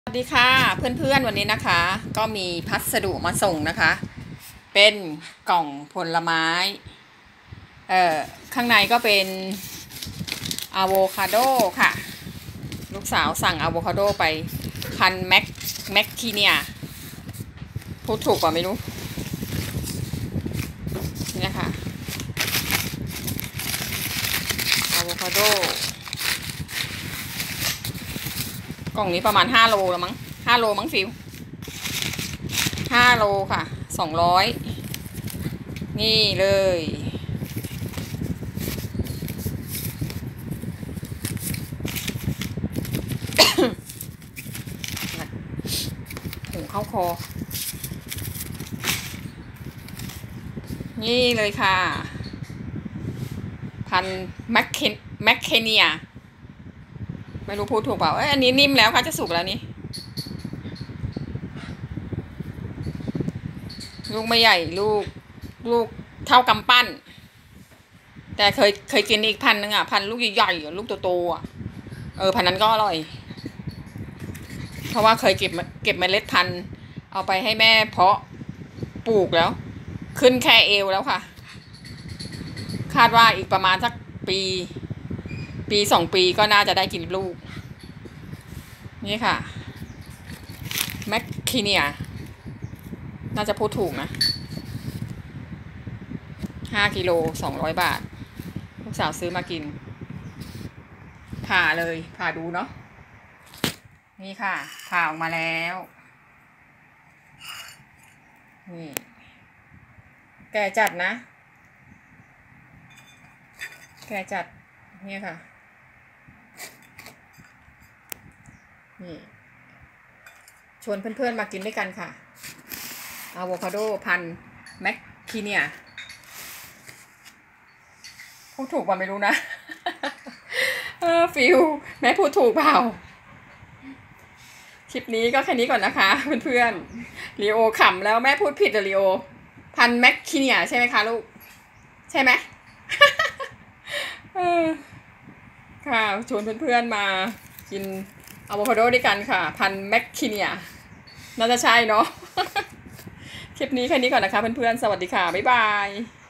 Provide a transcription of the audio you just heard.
สวัสดีค่ะเพื่อนๆวันนี้นะคะก็มีพัสดุมาส่งนะคะเป็นกล่องผลไม้ข้างในก็เป็นอะโวคาโดค่ะลูกสาวสั่งอะโวคาโดไปพันแม็กคีเนียพูดถูกป่ะไม่รู้นี่นะคะอะโวคาโดกล่องนี้ประมาณ5 โลแล้วมั้ง5 โลมั้งฟิว5 โลค่ะ200นี่เลยถุงเข้าคอนี่เลยค่ะพันแมคเคเนียไม่รู้พูดถูกเปล่าอันนี้นิ่มแล้วค่ะจะสุกแล้วนี่ลูกไม่ใหญ่ลูกเท่ากำปั้นแต่เคยกินอีกพันนึงอ่ะพันลูกใหญ่ๆลูกโตๆอ่ะพันนั้นก็อร่อยเพราะว่าเคยเก็บเมล็ดพันธุ์เอาไปให้แม่เพาะปลูกแล้วขึ้นแค่เอวแล้วค่ะคาดว่าอีกประมาณสักปี 2 ปีก็น่าจะได้กินลูกนี่ค่ะแมคคีเนียน่าจะพูดถูกนะ5 กิโล200 บาทลูกสาวซื้อมากินผ่าเลยผ่าดูเนาะนี่ค่ะผ่าออกมาแล้วนี่แก่จัดนะแก่จัดนี่ค่ะนี่ชวนเพื่อนๆมากินด้วยกันค่ะอะโวคาโดพันแมคคีเนียพูดถูกป่ะไม่รู้นะฟิวแม่พูดถูกเปล่าคลิปนี้ก็แค่นี้ก่อนนะคะเพื่อนๆลีโอขำแล้วแม่พูดผิดเหรอลีโอพันแมคคีเนียใช่ไหมคะลูกใช่ไหมค่ะชวนเพื่อนๆมากินอะโวคาโดด้วยกันค่ะพันแมคคีเนียน่าจะใช่เนาะคลิปนี้แค่นี้ก่อนนะคะเพื่อนๆสวัสดีค่ะบ๊ายบาย